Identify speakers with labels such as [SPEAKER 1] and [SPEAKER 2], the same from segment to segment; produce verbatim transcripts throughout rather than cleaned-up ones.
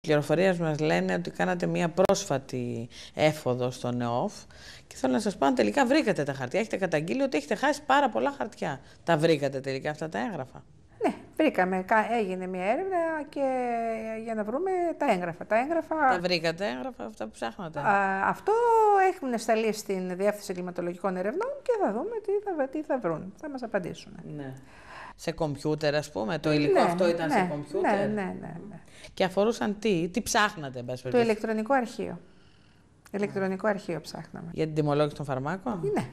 [SPEAKER 1] Οι πληροφορίες μας λένε ότι κάνατε μία πρόσφατη έφοδο στο ΝΕΟΦ και θέλω να σας πω αν τελικά βρήκατε τα χαρτιά. Έχετε καταγγείλει ότι έχετε χάσει πάρα πολλά χαρτιά. Τα βρήκατε τελικά αυτά τα έγγραφα?
[SPEAKER 2] Ναι, βρήκαμε. Έγινε μια έρευνα και για να βρούμε τα έγγραφα. Τα, έγγραφα...
[SPEAKER 1] τα βρήκατε έγγραφα αυτά που ψάχνατε?
[SPEAKER 2] Α, αυτό έχουν σταλεί στην Διεύθυνση Εγκληματολογικών Ερευνών και θα δούμε τι θα, τι θα βρουν. Θα μας απαντήσουν.
[SPEAKER 1] Ναι. Σε κομπιούτερ, ας πούμε, το υλικό
[SPEAKER 2] ναι,
[SPEAKER 1] αυτό ήταν
[SPEAKER 2] ναι,
[SPEAKER 1] σε κομπιούτερ.
[SPEAKER 2] Ναι, ναι, ναι, ναι.
[SPEAKER 1] Και αφορούσαν τι, τι ψάχνατε, εν πάση
[SPEAKER 2] Το
[SPEAKER 1] περιπτώσει?
[SPEAKER 2] ηλεκτρονικό αρχείο. Ηλεκτρονικό αρχείο ψάχναμε.
[SPEAKER 1] Για την τιμολόγηση των φαρμάκων?
[SPEAKER 2] Ναι.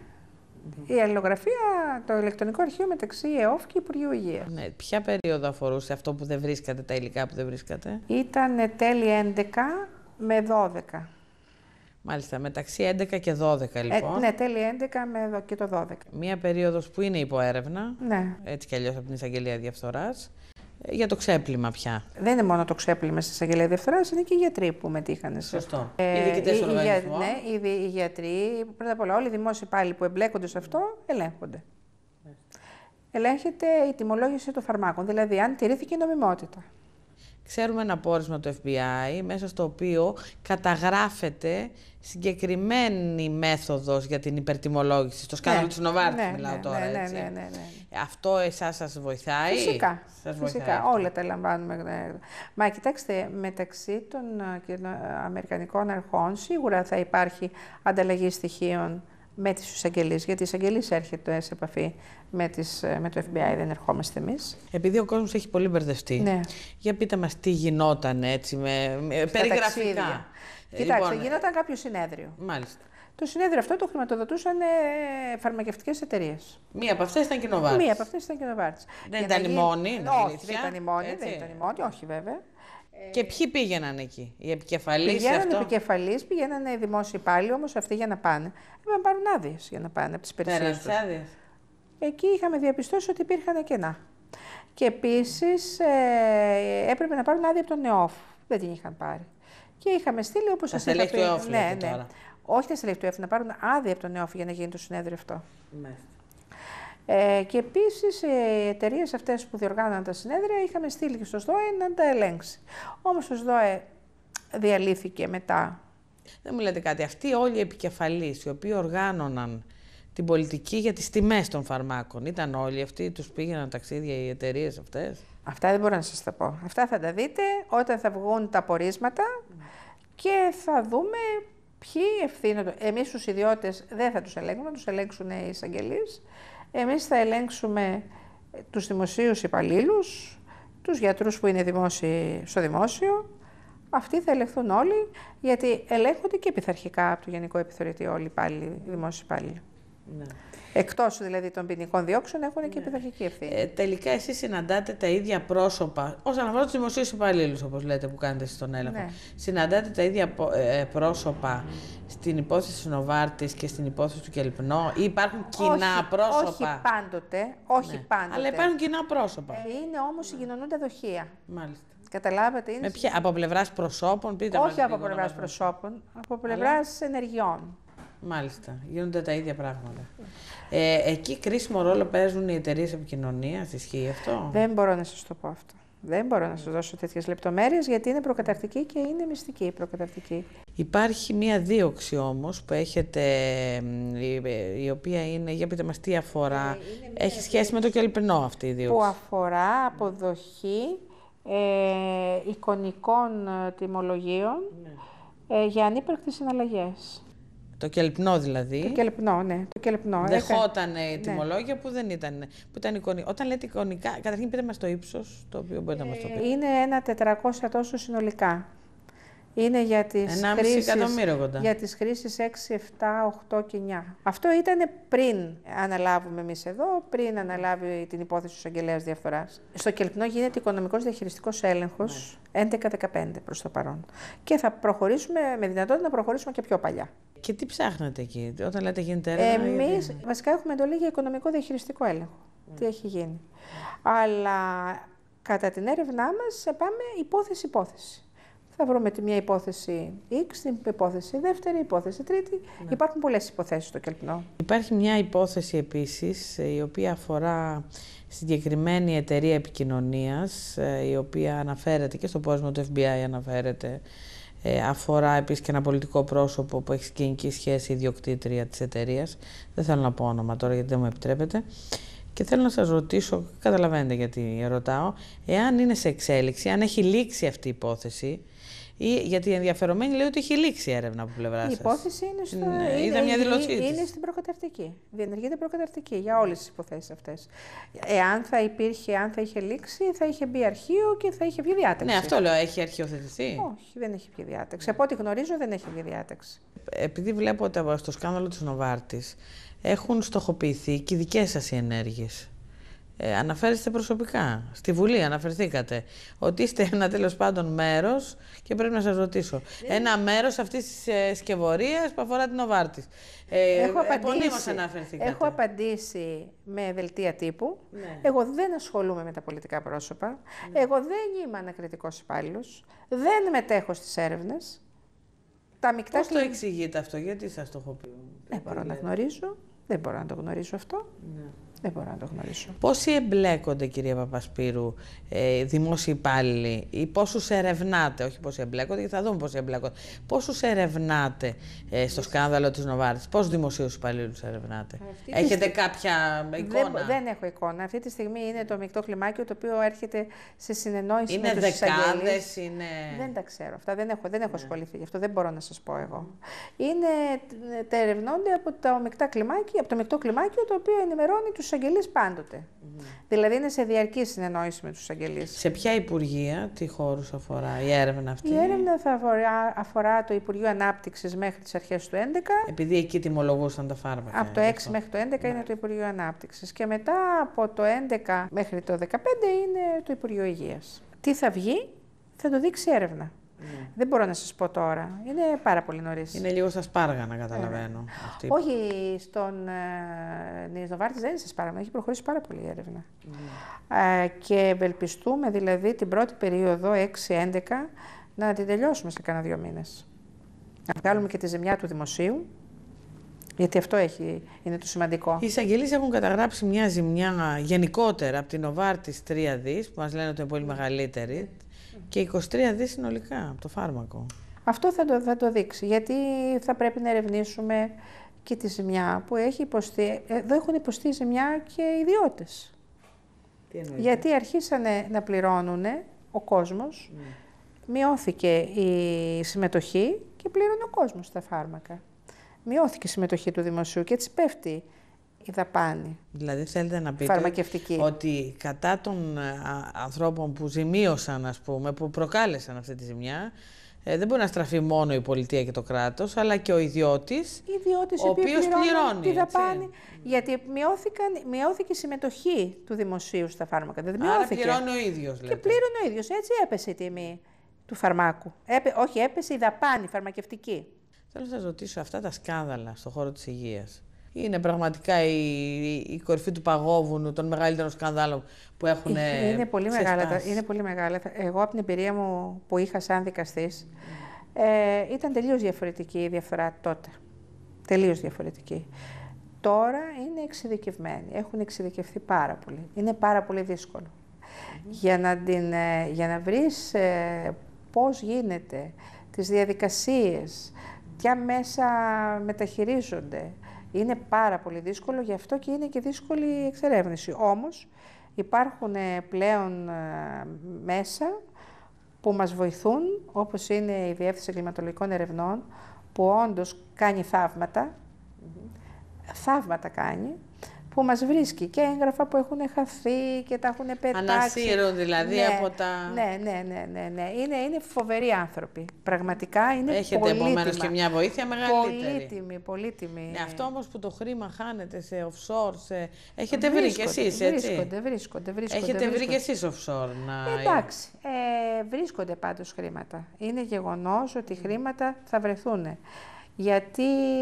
[SPEAKER 2] Η αλληλογραφία, το ηλεκτρονικό αρχείο μεταξύ ΕΟΦ και Υπουργείου Υγείας.
[SPEAKER 1] Ναι. Ποια περίοδο αφορούσε αυτό που δεν βρίσκατε, τα υλικά που δεν βρίσκατε?
[SPEAKER 2] Ήταν τέλη έντεκα με δώδεκα.
[SPEAKER 1] Μάλιστα, μεταξύ έντεκα και δώδεκα λοιπόν.
[SPEAKER 2] Ε, ναι, τέλη έντεκα με και το δώδεκα.
[SPEAKER 1] Μία περίοδος που είναι υπό έρευνα,
[SPEAKER 2] ναι.
[SPEAKER 1] έτσι κι αλλιώς από την Εισαγγελία Διαφθοράς, για το ξέπλυμα πια.
[SPEAKER 2] Δεν είναι μόνο το ξέπλυμα στην Εισαγγελία Διαφθοράς, είναι και οι γιατροί που μετήχαν.
[SPEAKER 1] Σωστό.
[SPEAKER 2] Ε,
[SPEAKER 1] οι διοικητές
[SPEAKER 2] οι,
[SPEAKER 1] οργανισμών.
[SPEAKER 2] Ναι, οι, οι γιατροί, πρώτα απ' όλα όλοι οι δημόσιοι υπάλληλοι που εμπλέκονται σε αυτό, ελέγχονται. Mm. Ελέγχεται η τιμολόγηση των φαρμάκων, δηλαδή αν τηρήθηκε η νομιμότητα.
[SPEAKER 1] Ξέρουμε ένα πόρισμα του Εφ Μπι Άι, μέσα στο οποίο καταγράφεται συγκεκριμένη μέθοδος για την υπερτιμολόγηση. Στο σκάνδαλο
[SPEAKER 2] ναι,
[SPEAKER 1] της Νοβάρτης
[SPEAKER 2] ναι,
[SPEAKER 1] μιλάω
[SPEAKER 2] ναι,
[SPEAKER 1] τώρα,
[SPEAKER 2] ναι,
[SPEAKER 1] έτσι.
[SPEAKER 2] Ναι, ναι, ναι, ναι.
[SPEAKER 1] Αυτό εσάς σας βοηθάει?
[SPEAKER 2] Φυσικά,
[SPEAKER 1] σας
[SPEAKER 2] φυσικά
[SPEAKER 1] βοηθάει
[SPEAKER 2] όλα τα λαμβάνουμε. Μα κοιτάξτε, μεταξύ των αμερικανικών αρχών σίγουρα θα υπάρχει ανταλλαγή στοιχείων με τις εισαγγελίες, γιατί η εισαγγελίες έρχεται σε επαφή με, τις, με το Εφ Μπι Άι, δεν ερχόμαστε εμείς.
[SPEAKER 1] Επειδή ο κόσμος έχει πολύ μπερδευτεί,
[SPEAKER 2] ναι.
[SPEAKER 1] για πείτε μας τι γινόταν έτσι, με, με περιγραφικά.
[SPEAKER 2] Ταξίδια. Κοιτάξτε,
[SPEAKER 1] λοιπόν,
[SPEAKER 2] γινόταν κάποιο συνέδριο.
[SPEAKER 1] Μάλιστα.
[SPEAKER 2] Το συνέδριο αυτό το χρηματοδοτούσαν ε, φαρμακευτικές εταιρείες.
[SPEAKER 1] Μία από αυτές ήταν και η Νοβάρτης.
[SPEAKER 2] Μία από αυτές ήταν και η Νοβάρτης.
[SPEAKER 1] Δεν ήταν η μόνη, είναι
[SPEAKER 2] όχι,
[SPEAKER 1] αλήθεια.
[SPEAKER 2] δεν ήταν η μόνη,
[SPEAKER 1] Έτσι.
[SPEAKER 2] δεν ήταν η μόνη, όχι βέβαια.
[SPEAKER 1] Και ποιοι πήγαιναν εκεί, οι επικεφαλείς?
[SPEAKER 2] Πηγαίνανε
[SPEAKER 1] αυτό?
[SPEAKER 2] επικεφαλείς, πηγαίνανε οι δημόσιοι υπάλληλοι, όμως αυτοί για να πάνε. Έπρεπε να πάρουν άδειες για να πάνε από τις υπηρεσίες τους. Εκεί είχαμε διαπιστώσει ότι υπήρχαν κενά. Και επίσης ε, έπρεπε να πάρουν άδεια από τον ΝΕΟΦ. Δεν την είχαν πάρει. Και είχαμε στείλει όπως σας είχα πει.
[SPEAKER 1] Τα στελέχη του ΕΟΦ,
[SPEAKER 2] ναι, ναι.
[SPEAKER 1] τώρα.
[SPEAKER 2] Όχι τα στελέχη του ΕΟΦ, να πάρουν άδεια από τον ΝΕΟΦ για να γίνει το συνέδριο αυτό.
[SPEAKER 1] Μάλιστα.
[SPEAKER 2] Ε, και επίσης οι εταιρείες αυτές που διοργάνωναν τα συνέδρια είχαμε στείλει και στο ΣΔΟΕ να τα ελέγξει. Όμως το ΣΔΟΕ διαλύθηκε μετά.
[SPEAKER 1] Δεν μου λέτε κάτι, αυτοί όλοι οι επικεφαλείς οι οποίοι οργάνωναν την πολιτική για τις τιμές των φαρμάκων, ήταν όλοι αυτοί, τους πήγαιναν ταξίδια οι εταιρείες αυτές?
[SPEAKER 2] Αυτά δεν μπορώ να σας τα πω. Αυτά θα τα δείτε όταν θα βγουν τα πορίσματα mm. και θα δούμε ποιοι ευθύνονται. Εμείς τους ιδιώτες δεν θα τους ελέγξουμε, τους ελέγξουν οι εισαγγελείς. Εμείς θα ελέγξουμε τους δημοσίους υπαλλήλους, τους γιατρούς που είναι δημόσιοι στο δημόσιο. Αυτοί θα ελεγχθούν όλοι, γιατί ελέγχονται και πειθαρχικά από το Γενικό Επιθεωρητή όλοι οι υπάλληλοι, οι δημόσιοι υπάλληλοι. Ναι. Εκτός δηλαδή των ποινικών διώξεων έχουν ναι. και πειθαρχική ευθύνη.
[SPEAKER 1] Ε, τελικά εσείς συναντάτε τα ίδια πρόσωπα, όσον αφορά τους δημοσίους υπαλλήλους, όπως λέτε, που κάνετε εσείς τον έλεγχο. Ναι. Συναντάτε τα ίδια ε, πρόσωπα στην υπόθεση της Νοβάρτης και στην υπόθεση του Κελπνό, ή υπάρχουν κοινά
[SPEAKER 2] όχι,
[SPEAKER 1] πρόσωπα?
[SPEAKER 2] Όχι πάντοτε, όχι ναι. πάντοτε.
[SPEAKER 1] Αλλά υπάρχουν κοινά πρόσωπα.
[SPEAKER 2] Ε, είναι όμως συγκοινωνούντα δοχεία.
[SPEAKER 1] Μάλιστα.
[SPEAKER 2] Καταλάβατε, είναι...
[SPEAKER 1] Με ποια, από πλευράς προσώπων, πείτε
[SPEAKER 2] όχι από πλευράς προσώπων, από πλευράς Αλλά... ενεργειών.
[SPEAKER 1] Μάλιστα, γίνονται τα ίδια πράγματα. Ε, εκεί κρίσιμο ρόλο παίζουν οι εταιρείες επικοινωνίας, ισχύει αυτό?
[SPEAKER 2] Δεν μπορώ να σας το πω αυτό. Δεν μπορώ να σας δώσω τέτοιες λεπτομέρειες, γιατί είναι προκαταρκτική και είναι μυστική η προκαταρκτική.
[SPEAKER 1] Υπάρχει μία δίωξη όμως που έχετε, η οποία είναι, για πείτε μας τι αφορά, ε, έχει σχέση με το Κελπνό αυτή η δίωξη?
[SPEAKER 2] Που αφορά αποδοχή ε, εικονικών τιμολογίων ναι. ε, για ανύπαρκτες συναλλαγές.
[SPEAKER 1] Το Κελπνό δηλαδή.
[SPEAKER 2] Το Κελπνό, ναι. Το Κελπνό.
[SPEAKER 1] Δεχόταν
[SPEAKER 2] ναι.
[SPEAKER 1] τιμολόγια που δεν ήταν, που ήταν εικονικά. Όταν λέτε εικονικά, καταρχήν πείτε μας το ύψος, το οποίο μπορείτε να μας το πείτε.
[SPEAKER 2] Είναι ένα τετρακόσια τόσο συνολικά. Είναι για τις χρήσεις, για τις χρήσεις έξι, επτά, οκτώ και εννιά. Αυτό ήταν πριν αναλάβουμε εμείς εδώ, πριν αναλάβει την υπόθεση του εισαγγελέας διαφθοράς. Στο Κελπνό γίνεται οικονομικός διαχειριστικός έλεγχος ναι. έντεκα δεκαπέντε προς το παρόν. Και θα προχωρήσουμε με δυνατότητα να προχωρήσουμε και πιο παλιά.
[SPEAKER 1] Και τι ψάχνετε εκεί, όταν λέτε γίνεται έρευνα?
[SPEAKER 2] Εμείς
[SPEAKER 1] γιατί...
[SPEAKER 2] βασικά έχουμε εντολή για οικονομικό διαχειριστικό έλεγχο. Mm. Τι έχει γίνει. Αλλά κατά την έρευνά μας πάμε υπόθεση-υπόθεση. θα βρούμε τη μία υπόθεση X, την υπόθεση δεύτερη, υπόθεση τρίτη. Ναι. Υπάρχουν πολλές υποθέσεις στο Κελπνό.
[SPEAKER 1] Υπάρχει μια υπόθεση επίσης, η οποία αφορά συγκεκριμένη εταιρεία επικοινωνίας, η οποία αναφέρεται και στο πόρισμα του Εφ Μπι Άι αναφέρεται. Ε, αφορά επίσης και ένα πολιτικό πρόσωπο που έχει σκηνική σχέση ιδιοκτήτρια της εταιρείας. Δεν θέλω να πω όνομα τώρα γιατί δεν μου επιτρέπετε. Και θέλω να σας ρωτήσω, καταλαβαίνετε γιατί ρωτάω, εάν είναι σε εξέλιξη, αν έχει λήξει αυτή η υπόθεση, ή, γιατί η ενδιαφερομένη λέει ότι έχει λήξει η έρευνα από πλευρά σας.
[SPEAKER 2] Η υπόθεση είναι, στο...
[SPEAKER 1] είναι,
[SPEAKER 2] είναι,
[SPEAKER 1] μια
[SPEAKER 2] είναι, είναι στην προκαταρτική. Διενεργείται προκαταρτική για όλες τις υποθέσεις αυτές. Εάν θα υπήρχε, αν θα είχε λήξει, θα είχε μπει αρχείο και θα είχε βγει διάταξη.
[SPEAKER 1] Ναι, αυτό λέω. Έχει αρχιοθετηθεί.
[SPEAKER 2] Όχι, δεν έχει βγει διάταξη. Από ό,τι γνωρίζω, δεν έχει βγει διάταξη.
[SPEAKER 1] Επειδή βλέπω ότι στο σκάνδαλο της Νοβάρτης έχουν στοχοποιηθεί και οι δικές σας οι ενέργειες. Ε, αναφέρεστε προσωπικά. Στη Βουλή αναφερθήκατε. Ότι είστε ένα τέλος πάντων μέρος και πρέπει να σας ρωτήσω. Ναι. Ένα μέρος αυτής της ε, σκευωρίας που αφορά την Νοβάρτης. Ε,
[SPEAKER 2] έχω, απαντήσει,
[SPEAKER 1] αναφερθήκατε.
[SPEAKER 2] έχω απαντήσει με δελτία τύπου. Ναι. Εγώ δεν ασχολούμαι με τα πολιτικά πρόσωπα. Ναι. Εγώ δεν είμαι ανακριτικός υπάλληλος. Δεν μετέχω στις έρευνες. Τα μεικτά
[SPEAKER 1] Πώς το εξηγείτε αυτό, γιατί σας το έχω πει.
[SPEAKER 2] Δεν μπορώ να γνωρίζω. Δεν μπορώ να το γνωρίσω αυτό. Ναι. Δεν μπορώ να το γνωρίσω.
[SPEAKER 1] Πόσοι εμπλέκονται, κυρία Παπασπύρου, ε, δημόσιοι υπάλληλοι, ή πόσους ερευνάτε, όχι πόσοι εμπλέκονται, γιατί θα δούμε πόσοι εμπλέκονται. Πόσους ερευνάτε ε, στο σκάνδαλο της Νοβάρτης, πόσους δημοσίους υπαλλήλους ερευνάτε. Αυτή Έχετε στι... κάποια εικόνα.
[SPEAKER 2] Δεν, δεν έχω εικόνα. Αυτή τη στιγμή είναι το μεικτό κλιμάκιο το οποίο έρχεται σε συνεννόηση
[SPEAKER 1] είναι
[SPEAKER 2] με τους εισαγγελείς.
[SPEAKER 1] Είναι δεκάδες, είναι...
[SPEAKER 2] Δεν τα ξέρω. Αυτά δεν έχω, δεν έχω ναι. ασχοληθεί. Γι' αυτό δεν μπορώ να σας πω εγώ. Είναι, τα ερευνώνται από το μεικτά κλιμάκιο, από το μεικτό κλιμάκιο το οποίο ενημερώνει τους εισαγγελείς πάντοτε. Mm. Δηλαδή είναι σε διαρκή συνεννόηση με τους εισαγγελείς.
[SPEAKER 1] Σε ποια υπουργεία, τι χώρους αφορά η έρευνα αυτή?
[SPEAKER 2] Η έρευνα θα αφορά, αφορά το Υπουργείο Ανάπτυξης μέχρι τις αρχές του έντεκα.
[SPEAKER 1] Επειδή εκεί τιμολογούσαν τα φάρμακα.
[SPEAKER 2] Από το έξι μέχρι το έντεκα είναι το Υπουργείο Ανάπτυξης. Και μετά από το έντεκα μέχρι το δεκαπέντε είναι το Υπουργείο Υγείας. Τι θα βγει, θα το δείξει έρευνα. Mm. Δεν μπορώ να σας πω τώρα. Είναι πάρα πολύ νωρίς.
[SPEAKER 1] Είναι λίγο στα σπάργανα, καταλαβαίνω.
[SPEAKER 2] Yeah. Αυτή... Όχι, στον ε, Νοβάρτης δεν είναι στα σπάργανα. Έχει προχωρήσει πάρα πολύ η έρευνα. Mm. Ε, και ευελπιστούμε δηλαδή την πρώτη περίοδο έξι έντεκα να την τελειώσουμε σε κάνα δύο μήνες. Να βγάλουμε και τη ζημιά του δημοσίου. Γιατί αυτό έχει, είναι το σημαντικό.
[SPEAKER 1] Οι εισαγγελείς έχουν καταγράψει μια ζημιά γενικότερα από την Νοβάρτης τρία δις, που μας λένε ότι είναι πολύ μεγαλύτερη. Και είκοσι τρία δις συνολικά από το φάρμακο.
[SPEAKER 2] Αυτό θα το, θα το δείξει, γιατί θα πρέπει να ερευνήσουμε και τη ζημιά που έχει υποστεί. Εδώ έχουν υποστεί ζημιά και οι ιδιώτες. Τι εννοείται? Γιατί αρχίσανε να πληρώνουν ο κόσμος, mm. μειώθηκε η συμμετοχή και πλήρωνε ο κόσμος στα φάρμακα. Μειώθηκε η συμμετοχή του δημοσίου και έτσι πέφτει η δαπάνη.
[SPEAKER 1] Δηλαδή θέλετε να πείτε ότι κατά των α, ανθρώπων που ζημίωσαν, ας πούμε, που προκάλεσαν αυτή τη ζημιά, ε, δεν μπορεί να στραφεί μόνο η πολιτεία και το κράτος, αλλά και ο ιδιώτης,
[SPEAKER 2] ιδιώτης
[SPEAKER 1] ο οποίος πληρώνει
[SPEAKER 2] τη δαπάνη, γιατί μειώθηκε η συμμετοχή του δημοσίου στα φάρμακα. Δεν
[SPEAKER 1] Άρα πληρώνει ο ίδιος, λέτε.
[SPEAKER 2] Και πλήρωνε ο ίδιος. Έτσι έπεσε η τιμή του φαρμάκου. Έπε, όχι, έπεσε η δαπάνη φαρμακευτική.
[SPEAKER 1] Θέλω να σας ρωτήσω, αυτά τα σκάνδαλα στον χώρο της υγείας είναι πραγματικά η, η κορυφή του παγόβουνου των μεγαλύτερων σκανδάλων που έχουν
[SPEAKER 2] είναι πολύ, μεγάλα, είναι πολύ μεγάλα. Εγώ από την εμπειρία μου που είχα σαν δικαστής, mm. ε, ήταν τελείως διαφορετική η διαφορά τότε. Τελείως διαφορετική. Τώρα είναι εξειδικευμένοι. Έχουν εξειδικευθεί πάρα πολύ. Είναι πάρα πολύ δύσκολο. Mm. Για, να την, για να βρεις ε, πώς γίνεται, τις διαδικασίες, ποια μέσα μεταχειρίζονται. Είναι πάρα πολύ δύσκολο, γι' αυτό και είναι και δύσκολη η εξερεύνηση. Όμως υπάρχουν πλέον μέσα που μας βοηθούν, όπως είναι η Διεύθυνση Εγκληματολογικών Ερευνών, που όντως κάνει θαύματα, mm-hmm. θαύματα κάνει, που μας βρίσκει και έγγραφα που έχουν χαθεί και τα έχουν πετάξει.
[SPEAKER 1] Ανασύρουν δηλαδή
[SPEAKER 2] ναι,
[SPEAKER 1] από τα...
[SPEAKER 2] Ναι, ναι, ναι, ναι, ναι. Είναι, είναι φοβεροί άνθρωποι. Πραγματικά είναι
[SPEAKER 1] Έχετε
[SPEAKER 2] πολύτιμα.
[SPEAKER 1] Έχετε επομένως και μια βοήθεια μεγαλύτερη.
[SPEAKER 2] Πολύτιμη, πολύτιμη.
[SPEAKER 1] Ναι, αυτό όμως που το χρήμα χάνεται σε offshore, σε... έχετε βρει και εσείς, έτσι.
[SPEAKER 2] Βρίσκονται, βρίσκονται, βρίσκονται.
[SPEAKER 1] Έχετε
[SPEAKER 2] βρίσκονται.
[SPEAKER 1] βρει και εσείς offshore. Να...
[SPEAKER 2] Εντάξει, ε, βρίσκονται πάντως χρήματα. Είναι γεγονός ότι mm. χρήματα θα βρεθούν. Γιατί,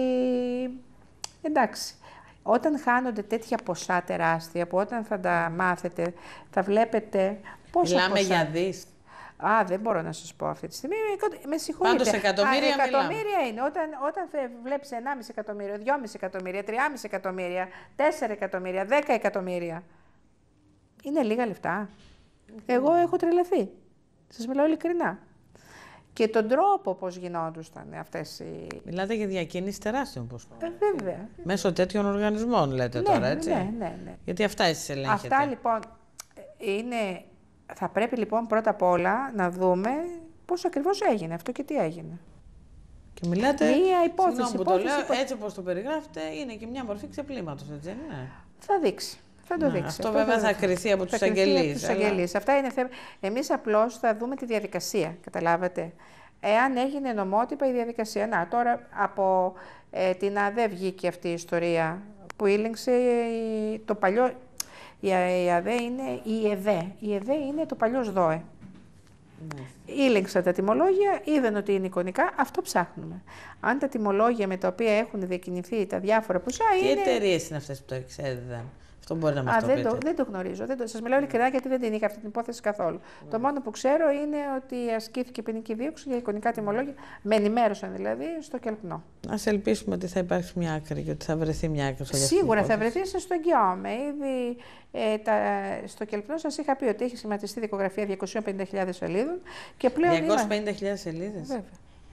[SPEAKER 2] εντάξει, όταν χάνονται τέτοια ποσά τεράστια, που όταν θα τα μάθετε, θα βλέπετε πόσα
[SPEAKER 1] Μιλάμε
[SPEAKER 2] ποσά...
[SPEAKER 1] για δις.
[SPEAKER 2] Α, δεν μπορώ να σας πω αυτή τη στιγμή. Με συγχωρείτε.
[SPEAKER 1] Πάντως εκατομμύρια,
[SPEAKER 2] Α, εκατομμύρια είναι. Όταν, όταν βλέπεις ενάμιση εκατομμύριο, δυόμισι εκατομμύρια, τρία εκατομμύρια, τέσσερα εκατομμύρια, δέκα εκατομμύρια. Είναι λίγα λεφτά. Εγώ έχω τρελαθεί. Σας μιλάω ειλικρινά. Και τον τρόπο πώς γινόντουσαν αυτές οι...
[SPEAKER 1] Μιλάτε για διακίνηση τεράστιων ποσών.
[SPEAKER 2] Ε, βέβαια.
[SPEAKER 1] Μέσω τέτοιων οργανισμών λέτε
[SPEAKER 2] ναι,
[SPEAKER 1] τώρα, έτσι.
[SPEAKER 2] Ναι, ναι, ναι.
[SPEAKER 1] Γιατί αυτά εσείς ελέγχετε.
[SPEAKER 2] Αυτά λοιπόν είναι... Θα πρέπει λοιπόν πρώτα απ' όλα να δούμε πώς ακριβώς έγινε αυτό και τι έγινε.
[SPEAKER 1] Και μιλάτε,
[SPEAKER 2] μία υπόθεση,
[SPEAKER 1] συγγνώμη που
[SPEAKER 2] υπόθεση,
[SPEAKER 1] το λέω,
[SPEAKER 2] υπόθεση.
[SPEAKER 1] Έτσι όπως το περιγράφετε, είναι και μια μορφή ξεπλήματος, έτσι δεν είναι?
[SPEAKER 2] Θα δείξει. Θα το
[SPEAKER 1] Να,
[SPEAKER 2] δείξει.
[SPEAKER 1] αυτό,
[SPEAKER 2] αυτό
[SPEAKER 1] βέβαια
[SPEAKER 2] θα,
[SPEAKER 1] θα κριθεί από τους αγγελείς.
[SPEAKER 2] Αλλά... Αυτά είναι θέμα. Εμείς απλώς θα δούμε τη διαδικασία, καταλάβατε. Εάν έγινε νομότυπα η διαδικασία. Να, τώρα από ε, την ΑΔΕ βγήκε αυτή η ιστορία που ήλεγξε η, το παλιό... Η, η ΑΔΕ είναι η ΕΔΕ. Η ΕΔΕ είναι το παλιό ΣΔΟΕ. Mm. Ήλεγξαν τα τιμολόγια, είδαν ότι είναι εικονικά, αυτό ψάχνουμε. Αν τα τιμολόγια με τα οποία έχουν διακινηθεί τα διάφορα ποσά
[SPEAKER 1] τι
[SPEAKER 2] είναι...
[SPEAKER 1] Τι εταιρείες είναι αυτές που το εξέδιδαν? Αυτό μπορεί να μας
[SPEAKER 2] Α,
[SPEAKER 1] το
[SPEAKER 2] δεν
[SPEAKER 1] πείτε.
[SPEAKER 2] Το, δεν το γνωρίζω. Δεν το, σας μιλάω ειλικρινά γιατί δεν την είχα αυτή την υπόθεση καθόλου. Mm. Το μόνο που ξέρω είναι ότι ασκήθηκε ποινική δίωξη για εικονικά τιμολόγια, με ενημέρωσαν δηλαδή, στο Κελπνό.
[SPEAKER 1] Ας ελπίσουμε ότι θα υπάρξει μια άκρη και ότι θα βρεθεί μια άκρη.
[SPEAKER 2] Σίγουρα θα βρεθεί, σας το εγγυώμαι. Ήδη ε, τα, στο Κελπνό σας είχα πει ότι έχει σχηματιστεί δικογραφία διακόσιες πενήντα χιλιάδες σελίδων. Και πλέον
[SPEAKER 1] διακόσιες πενήντα χιλιάδες σελίδες.
[SPEAKER 2] Βέβαια.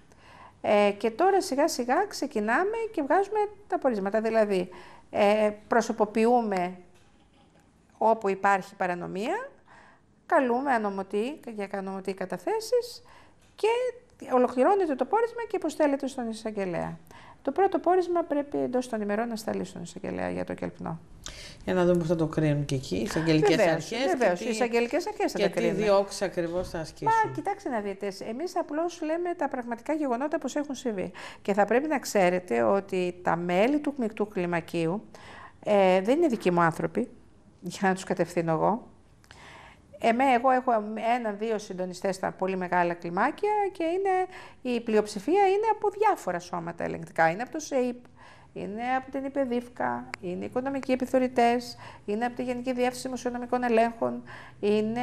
[SPEAKER 2] Ε, και τώρα σιγά σιγά ξεκινάμε και βγάζουμε τα πορίσματα. Δηλαδή, ε, προσωποποιούμε όπου υπάρχει παρανομία, καλούμε ανομωτή για ανομωτή καταθέσεις και ολοκληρώνεται το πόρισμα και υποστέλλεται στον εισαγγελέα. Το πρώτο πόρισμα πρέπει εντός των ημερών να σταλεί στον εισαγγελέα για το Κελπνό.
[SPEAKER 1] Για να δούμε πώς θα το κρίνουν και εκεί οι εισαγγελικές αρχές.
[SPEAKER 2] Βεβαίως, οι εισαγγελικές αρχές θα τα κρίνουν.
[SPEAKER 1] Και τι διώξεις ακριβώς θα ασκήσουν.
[SPEAKER 2] Μα κοιτάξτε να δείτε, εμείς απλώς λέμε τα πραγματικά γεγονότα πως έχουν συμβεί. Και θα πρέπει να ξέρετε ότι τα μέλη του μεικτού κλιμακίου ε, δεν είναι δικοί μου άνθρωποι, για να τους κατευθύνω εγώ. Εμέ, εγώ έχω ένα-δύο συντονιστές στα πολύ μεγάλα κλιμάκια και είναι, η πλειοψηφία είναι από διάφορα σώματα ελεγκτικά. Είναι από το ΣΕΙΠ, είναι από την ΙΠΕΔΙΦΚΑ, είναι οικονομικοί επιθεωρητές, είναι από τη Γενική Διεύθυνση Δημοσιονομικών Ελέγχων, είναι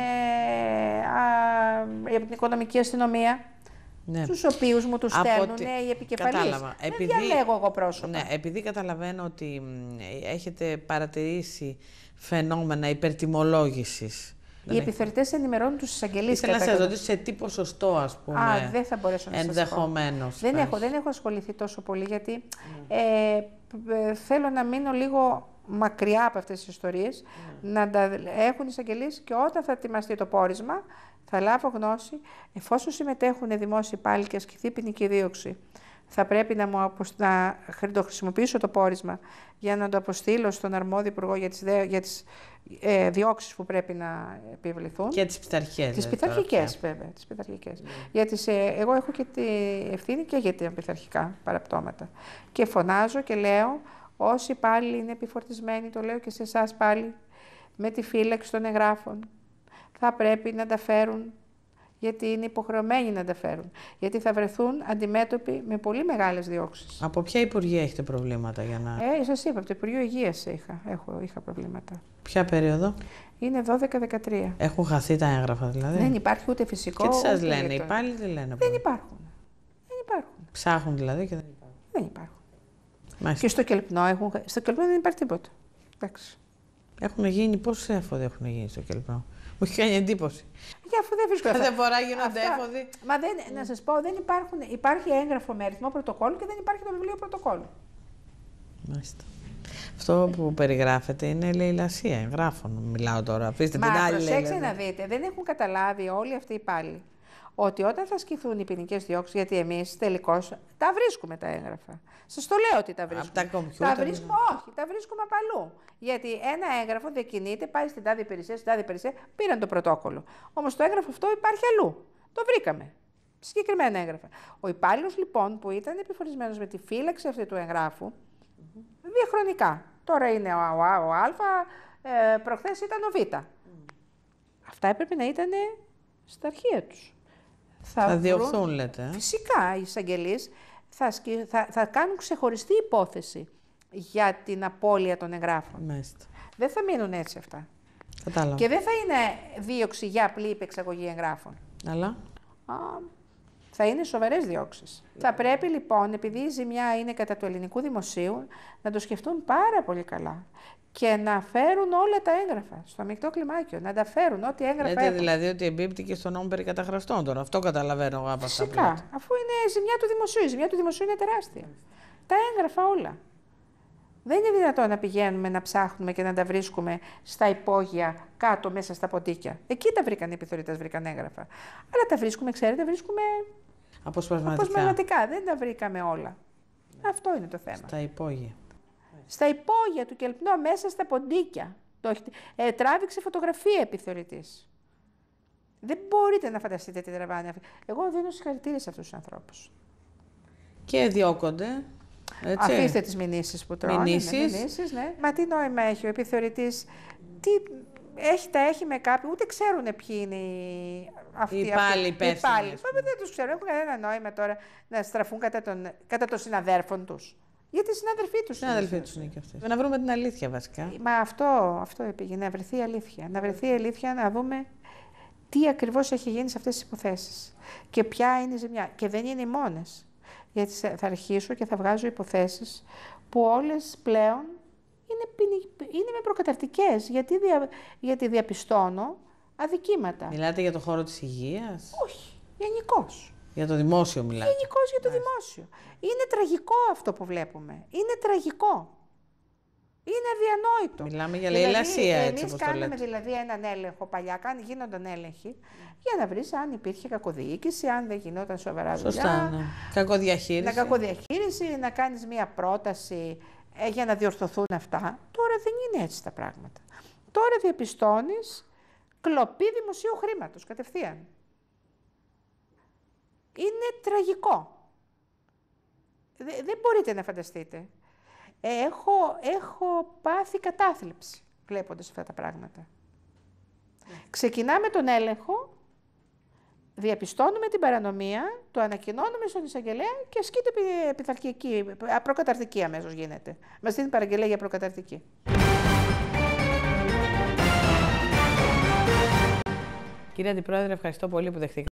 [SPEAKER 2] α, από την Οικονομική Αστυνομία. Ναι. Στους οποίους μου τους στέλνουν τη... οι επικεφαλείς.
[SPEAKER 1] Κατάλαβα.
[SPEAKER 2] Δεν
[SPEAKER 1] επειδή...
[SPEAKER 2] διαλέγω εγώ πρόσωπα.
[SPEAKER 1] Ναι, επειδή καταλαβαίνω ότι έχετε παρατηρήσει φαινόμενα υπερτιμολόγησης.
[SPEAKER 2] Οι επιθεωρητές ενημερώνουν τους εισαγγελείς.
[SPEAKER 1] Ήθελα να σας ρωτήσω σε τι ποσοστό, ας πούμε,
[SPEAKER 2] Α, δεν θα μπορέσω να
[SPEAKER 1] ενδεχομένως.
[SPEAKER 2] Σας πω. Δεν έχω, δεν έχω ασχοληθεί τόσο πολύ, γιατί mm. ε, θέλω να μείνω λίγο μακριά από αυτές τις ιστορίες, mm. να τα έχουν οι εισαγγελείς και όταν θα ετοιμαστεί το πόρισμα, θα λάβω γνώση, εφόσον συμμετέχουν δημόσιοι υπάλληλοι και ασκηθεί ποινική δίωξη. Θα πρέπει να, μου αποσ... να το χρησιμοποιήσω το πόρισμα για να το αποστείλω στον αρμόδιο υπουργό για τις, δε... για τις ε, διώξεις που πρέπει να επιβληθούν.
[SPEAKER 1] Και τις πειθαρχικές.
[SPEAKER 2] Τις πειθαρχικές, βέβαια. Τις πειθαρχικές. Mm. Για τις, ε, εγώ έχω και τη ευθύνη και για τα πειθαρχικά παραπτώματα. Και φωνάζω και λέω, όσοι πάλι είναι επιφορτισμένοι, το λέω και σε εσάς πάλι, με τη φύλαξη των εγγράφων, θα πρέπει να τα φέρουν, γιατί είναι υποχρεωμένοι να τα φέρουν. Γιατί θα βρεθούν αντιμέτωποι με πολύ μεγάλες διώξεις.
[SPEAKER 1] Από ποια υπουργεία έχετε προβλήματα για να...
[SPEAKER 2] Ε, σας είπα, από το Υπουργείο Υγείας είχα, έχω, είχα προβλήματα.
[SPEAKER 1] Ποια περίοδο?
[SPEAKER 2] Είναι δώδεκα δεκατρία.
[SPEAKER 1] Έχουν χαθεί τα έγγραφα δηλαδή?
[SPEAKER 2] Δεν υπάρχει ούτε φυσικό.
[SPEAKER 1] Και τι σας
[SPEAKER 2] ούτε
[SPEAKER 1] λένε, οι υπάλληλοι τι λένε?
[SPEAKER 2] Δεν υπάρχουν. Δεν υπάρχουν.
[SPEAKER 1] Ψάχνουν δηλαδή και δεν υπάρχουν.
[SPEAKER 2] Δεν υπάρχουν.
[SPEAKER 1] Μάλιστα.
[SPEAKER 2] Και στο Κελπνό, έχουν... στο Κελπνό δεν υπάρχει τίποτα. Εντάξει.
[SPEAKER 1] Έχουν γίνει, πόσους έφοδοι έχουν γίνει στο Κελπνό? Μου έχει κάνει εντύπωση.
[SPEAKER 2] Για αφού δεν βρίσκω.
[SPEAKER 1] Κάθε φορά γίνονται έφοδοι.
[SPEAKER 2] Μα δεν, mm. να σας πω, δεν υπάρχουν, υπάρχει έγγραφο με αριθμό πρωτοκόλλου και δεν υπάρχει το βιβλίο πρωτοκόλλου.
[SPEAKER 1] Μάλιστα. Αυτό που περιγράφεται είναι λαιλασία εγγράφων. Μιλάω τώρα. Αφήστε
[SPEAKER 2] Μα
[SPEAKER 1] την άλλη.
[SPEAKER 2] Προσέξτε να δείτε, δεν έχουν καταλάβει όλοι αυτοί οι υπάλληλοι ότι όταν θα ασκηθούν οι ποινικές διώξεις, γιατί εμείς τελικώς τα βρίσκουμε τα έγγραφα. Σας το λέω ότι τα βρίσκουμε.
[SPEAKER 1] Από τα κομπιούτερ.
[SPEAKER 2] Τα βρίσκουμε, όχι, τα βρίσκουμε απαλού. Γιατί ένα έγγραφο διακινείται, πάει στην τάδε υπηρεσία, στην τάδε υπηρεσία, πήραν το πρωτόκολλο. Όμως το έγγραφο αυτό υπάρχει αλλού. Το βρήκαμε. Συγκεκριμένα έγγραφα. Ο υπάλληλος λοιπόν που ήταν επιφορισμένος με τη φύλαξη αυτή του εγγράφου, mm-hmm. διαχρονικά. Τώρα είναι ο, ο, ο Α, ε, προχθές ήταν ο Β. Mm. Αυτά έπρεπε να ήταν στα αρχεία τους.
[SPEAKER 1] Θα, θα διωχθούν, λέτε.
[SPEAKER 2] Φυσικά, οι εισαγγελείς θα, θα, θα κάνουν ξεχωριστή υπόθεση για την απώλεια των εγγράφων.
[SPEAKER 1] Μάλιστα.
[SPEAKER 2] Δεν θα μείνουν έτσι αυτά.
[SPEAKER 1] Κατάλαβα.
[SPEAKER 2] Και δεν θα είναι δίωξη για απλή υπεξαγωγή εγγράφων.
[SPEAKER 1] Αλλά.
[SPEAKER 2] Α, θα είναι σοβαρές διώξεις. Θα πρέπει λοιπόν, επειδή η ζημιά είναι κατά του ελληνικού δημοσίου, να το σκεφτούν πάρα πολύ καλά και να φέρουν όλα τα έγγραφα στο μεικτό κλιμάκιο. Να τα φέρουν, ό,τι έγγραφα
[SPEAKER 1] Λέτε
[SPEAKER 2] έχουν.
[SPEAKER 1] δηλαδή ότι εμπίπτει και στον νόμο περί καταχραστών τώρα. Αυτό καταλαβαίνω εγώ από αυτά.
[SPEAKER 2] Φυσικά, αφού είναι ζημιά του δημοσίου. Η ζημιά του δημοσίου είναι τεράστια. Τα έγγραφα όλα. Δεν είναι δυνατόν να πηγαίνουμε να ψάχνουμε και να τα βρίσκουμε στα υπόγεια, κάτω μέσα στα ποντίκια. Εκεί τα βρήκαν οι επιθεωρητές, βρήκαν έγγραφα. Αλλά τα βρίσκουμε, ξέρετε, βρίσκουμε
[SPEAKER 1] αποσπασματικά.
[SPEAKER 2] αποσπασματικά. Δεν τα βρήκαμε όλα. Αυτό είναι το θέμα.
[SPEAKER 1] Στα υπόγεια.
[SPEAKER 2] Στα υπόγεια του Κελπνό, μέσα στα ποντίκια. Το έχετε... ε, τράβηξε φωτογραφία επιθεωρητής. Δεν μπορείτε να φανταστείτε τι τραβάνε. Εγώ δίνω συγχαρητήρια σε αυτούς τους ανθρώπους.
[SPEAKER 1] Και διώκονται. Έτσι.
[SPEAKER 2] Αφήστε τις μηνύσεις που τρώνε.
[SPEAKER 1] Μηνύσεις.
[SPEAKER 2] Ναι, μηνύσεις, ναι. Μα τι νόημα έχει ο επιθεωρητής, τι έχει, τα έχει με κάποιον, ούτε ξέρουν ποιοι είναι οι, αυτοί
[SPEAKER 1] οι πάλι υπεύθυνοι.
[SPEAKER 2] Δεν τους ξέρουν, έχουν κανένα νόημα τώρα να στραφούν κατά των, κατά των συναδέρφων τους. Γιατί οι συνάδελφοί τους.
[SPEAKER 1] Συνάδελφοί τους είναι και αυτές. Να βρούμε την αλήθεια βασικά.
[SPEAKER 2] Μα αυτό, αυτό επήγε, να βρεθεί η αλήθεια. Να βρεθεί η αλήθεια, να δούμε τι ακριβώς έχει γίνει σε αυτές τις υποθέσεις. Και ποια είναι η ζημιά. Και δεν είναι οι μόνες. Γιατί θα αρχίσω και θα βγάζω υποθέσεις που όλες πλέον είναι, είναι με προκαταρτικές, γιατί, δια, γιατί διαπιστώνω αδικήματα.
[SPEAKER 1] Μιλάτε για το χώρο της υγείας?
[SPEAKER 2] Όχι, γενικώς.
[SPEAKER 1] Για το δημόσιο μιλάτε?
[SPEAKER 2] Γενικώς για το Άς. δημόσιο. Είναι τραγικό αυτό που βλέπουμε. Είναι τραγικό. Είναι αδιανόητο.
[SPEAKER 1] Μιλάμε για λαιλασία,
[SPEAKER 2] δηλαδή,
[SPEAKER 1] έτσι
[SPEAKER 2] εμείς
[SPEAKER 1] όπως το λέτε.
[SPEAKER 2] κάναμε δηλαδή έναν έλεγχο παλιά, γίνονταν έλεγχοι, για να βρεις αν υπήρχε κακοδιοίκηση, αν δεν γινόταν σοβαρά δουλειά.
[SPEAKER 1] Σωστά, ναι. Κακοδιαχείριση.
[SPEAKER 2] Να κακοδιαχείριση, να κάνεις μία πρόταση ε, για να διορθωθούν αυτά. Τώρα δεν είναι έτσι τα πράγματα. Τώρα διαπιστώνεις κλοπή δημοσίου χρήματος κατευθείαν. Είναι τραγικό. Δε, δεν μπορείτε να φανταστείτε. Έχω, έχω πάθει κατάθλιψη βλέποντας αυτά τα πράγματα. Yeah. Ξεκινάμε τον έλεγχο, διαπιστώνουμε την παρανομία, το ανακοινώνουμε στον εισαγγελέα και ασκείται πειθαρχική, προκαταρτική αμέσως γίνεται. Μας δίνει παραγγελία για προκαταρτική.
[SPEAKER 1] Κύριε Αντιπρόεδρε, ευχαριστώ πολύ που δεχτήκατε.